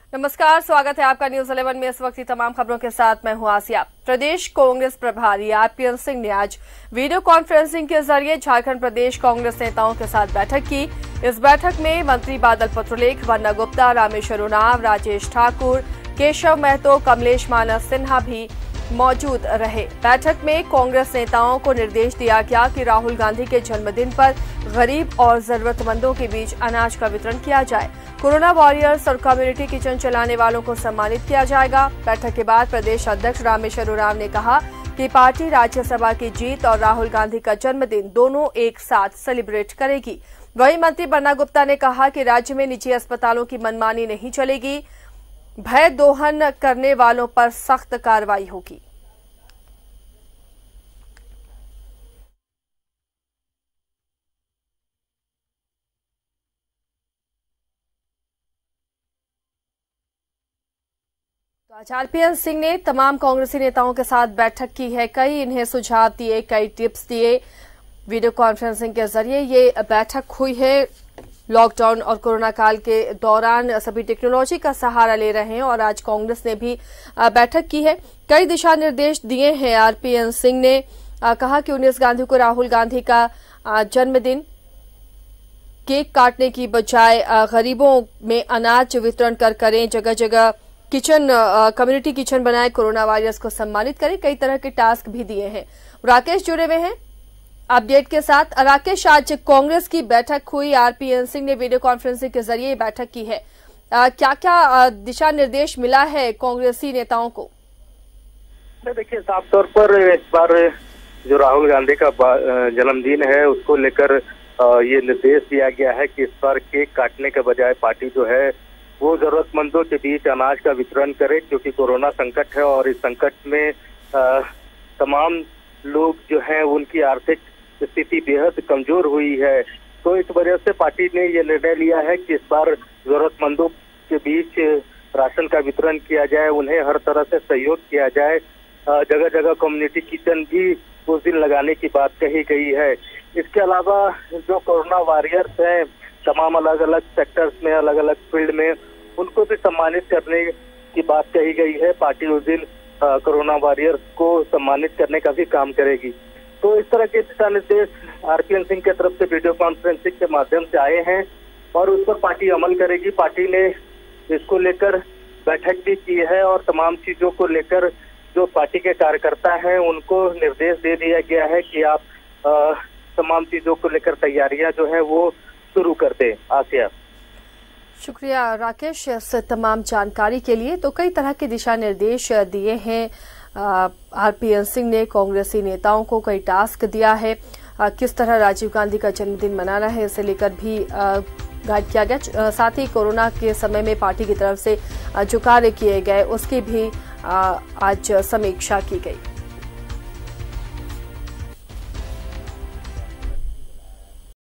नमस्कार, स्वागत है आपका न्यूज 11 में। इस वक्त की तमाम खबरों के साथ मैं हूं आसिया। प्रदेश कांग्रेस प्रभारी आरपीएन सिंह ने आज वीडियो कॉन्फ्रेंसिंग के जरिए झारखंड प्रदेश कांग्रेस नेताओं के साथ बैठक की। इस बैठक में मंत्री बादल पत्रलेख, वन्ना गुप्ता, रामेश्वर उरांव, राजेश ठाकुर, केशव महतो, कमलेश मानस सिन्हा भी मौजूद रहे। बैठक में कांग्रेस नेताओं को निर्देश दिया गया कि राहुल गांधी के जन्मदिन पर गरीब और जरूरतमंदों के बीच अनाज का वितरण किया जाए। कोरोना वॉरियर्स और कम्युनिटी किचन चलाने वालों को सम्मानित किया जाएगा। बैठक के बाद प्रदेश अध्यक्ष रामेश्वर उरांव ने कहा कि पार्टी राज्यसभा की जीत और राहुल गांधी का जन्मदिन दोनों एक साथ सेलिब्रेट करेगी। वहीं मंत्री वन्ना गुप्ता ने कहा कि राज्य में निजी अस्पतालों की मनमानी नहीं चलेगी, भय दोहन करने वालों पर सख्त कार्रवाई होगी। तो आज आरपीएन सिंह ने तमाम कांग्रेसी नेताओं के साथ बैठक की है। कई इन्हें सुझाव दिए, कई टिप्स दिए। वीडियो कॉन्फ्रेंसिंग के जरिए ये बैठक हुई है। लॉकडाउन और कोरोना काल के दौरान सभी टेक्नोलॉजी का सहारा ले रहे हैं और आज कांग्रेस ने भी बैठक की है। कई दिशा निर्देश दिए हैं। आरपीएन सिंह ने कहा कि 19 गांधी को राहुल गांधी का जन्मदिन केक काटने की बजाय गरीबों में अनाज वितरण करें, जगह जगह किचन कम्युनिटी किचन बनाए, कोरोना वॉरियर्स को सम्मानित करें। कई तरह के टास्क भी दिए हैं। राकेश जुड़े हुए हैं अपडेट के साथ। राकेश, आज कांग्रेस की बैठक हुई, आरपीएन सिंह ने वीडियो कॉन्फ्रेंसिंग के जरिए बैठक की है। क्या क्या दिशा निर्देश मिला है कांग्रेसी नेताओं को? देखिए, साफ तौर पर इस बार जो राहुल गांधी का जन्मदिन है उसको लेकर ये निर्देश दिया गया है कि इस बार केक काटने के बजाय पार्टी जो है वो जरूरतमंदों के बीच अनाज का वितरण करे, क्योंकि कोरोना संकट है और इस संकट में तमाम लोग जो हैं उनकी आर्थिक स्थिति बेहद कमजोर हुई है। तो इस वजह से पार्टी ने ये निर्णय लिया है कि इस बार जरूरतमंदों के बीच राशन का वितरण किया जाए, उन्हें हर तरह से सहयोग किया जाए। जगह जगह कम्युनिटी किचन भी उस दिन लगाने की बात कही गई है। इसके अलावा जो कोरोना वॉरियर्स हैं तमाम अलग अलग सेक्टर्स में, अलग अलग फील्ड में, उनको भी सम्मानित करने की बात कही गई है। पार्टी उस दिन कोरोना वॉरियर्स को सम्मानित करने का भी काम करेगी। तो इस तरह के दिशा निर्देश आरपीएन सिंह की तरफ से वीडियो कॉन्फ्रेंसिंग के माध्यम से आए हैं और उस पर पार्टी अमल करेगी। पार्टी ने इसको लेकर बैठक भी की है और तमाम चीजों को लेकर जो पार्टी के कार्यकर्ता हैं उनको निर्देश दे दिया गया है कि आप तमाम चीजों को लेकर तैयारियां जो है वो शुरू कर दे। आसिया, शुक्रिया राकेश इस तमाम जानकारी के लिए। तो कई तरह के दिशा निर्देश दिए हैं आरपीएन सिंह ने कांग्रेसी नेताओं को, कई टास्क दिया है। किस तरह राजीव गांधी का जन्मदिन मनाना है इसे लेकर भी गाइड किया गया। साथ ही कोरोना के समय में पार्टी की तरफ से जो कार्य किए गए उसकी भी आज समीक्षा की गई।